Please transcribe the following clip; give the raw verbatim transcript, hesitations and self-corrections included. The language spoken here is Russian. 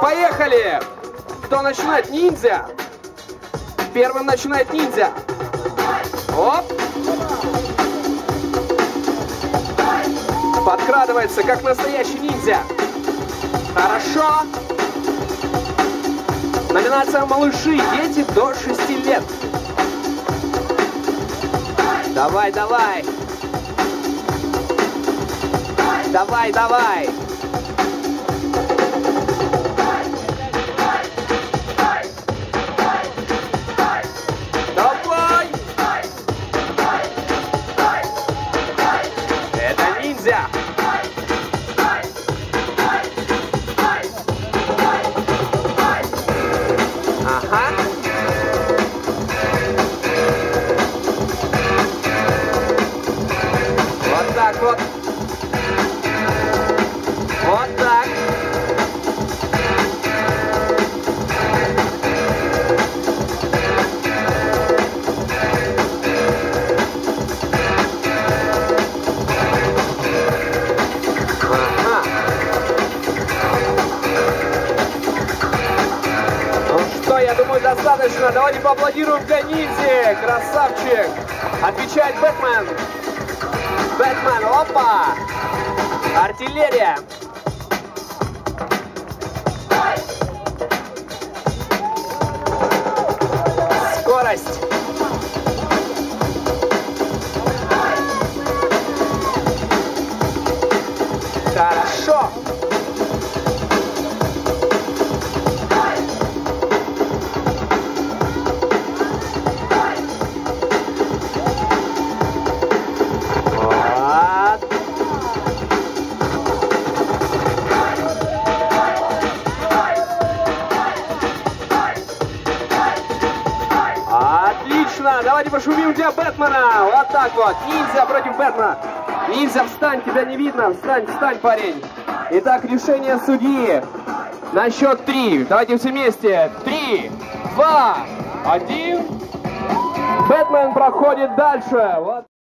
Поехали! Кто начинает? Ниндзя! Первым начинает ниндзя. Оп! Подкрадывается, как настоящий ниндзя. Хорошо! Номинация «Малыши», дети до шести лет. Давай, давай! Давай, давай! Давай! Это ниндзя! Ага! Вот так вот! Вот так! Я думаю, достаточно. Давайте поаплодируем для ниндзя. Красавчик. Отвечает Бэтмен. Бэтмен, опа. Артиллерия. Скорость. Хорошо. Отлично! Давайте пошумим для Бэтмена! Вот так вот! Ниндзя против Бэтмена! Ниндзя, встань! Тебя не видно! Встань, встань, парень! Итак, решение судьи! На счет три! Давайте все вместе! Три, два, один! Бэтмен проходит дальше! Вот.